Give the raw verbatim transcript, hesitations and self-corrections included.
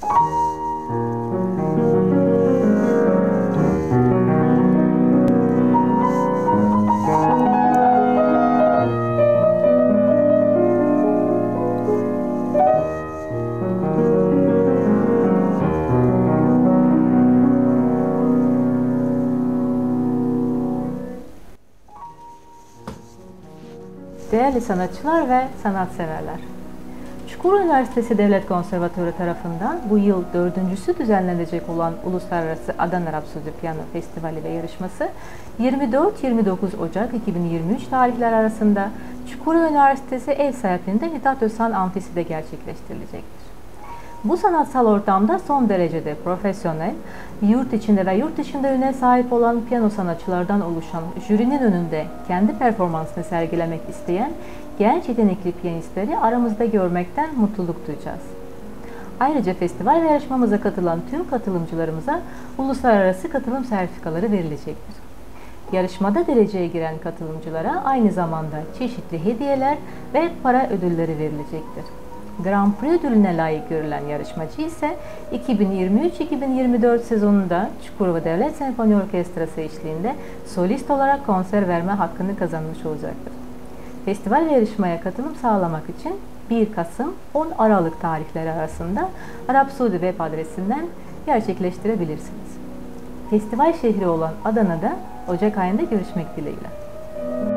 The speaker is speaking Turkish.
Değerli sanatçılar ve sanatseverler, Çukurova Üniversitesi Devlet Konservatuarı tarafından bu yıl dördüncüsü düzenlenecek olan Uluslararası Adana Rapsodi Piyano Festivali ve yarışması yirmi dört yirmi dokuz Ocak iki bin yirmi üç tarihler arasında Çukurova Üniversitesi ev sahipliğinde Mithat Özhan Amfisi'de gerçekleştirilecektir. Bu sanatsal ortamda son derecede profesyonel, yurt içinde ve yurt dışında üne sahip olan piyano sanatçılardan oluşan jürinin önünde kendi performansını sergilemek isteyen genç yetenekli piyanistleri aramızda görmekten mutluluk duyacağız. Ayrıca festival ve yarışmamıza katılan tüm katılımcılarımıza uluslararası katılım sertifikaları verilecektir. Yarışmada dereceye giren katılımcılara aynı zamanda çeşitli hediyeler ve para ödülleri verilecektir. Grand Prix ödülüne layık görülen yarışmacı ise iki bin yirmi üç iki bin yirmi dört sezonunda Çukurova Devlet Senfoni Orkestrası eşliğinde solist olarak konser verme hakkını kazanmış olacaktır. Festival ve yarışmaya katılım sağlamak için bir Kasım on Aralık tarihleri arasında Rapsodi web adresinden gerçekleştirebilirsiniz. Festival şehri olan Adana'da Ocak ayında görüşmek dileğiyle.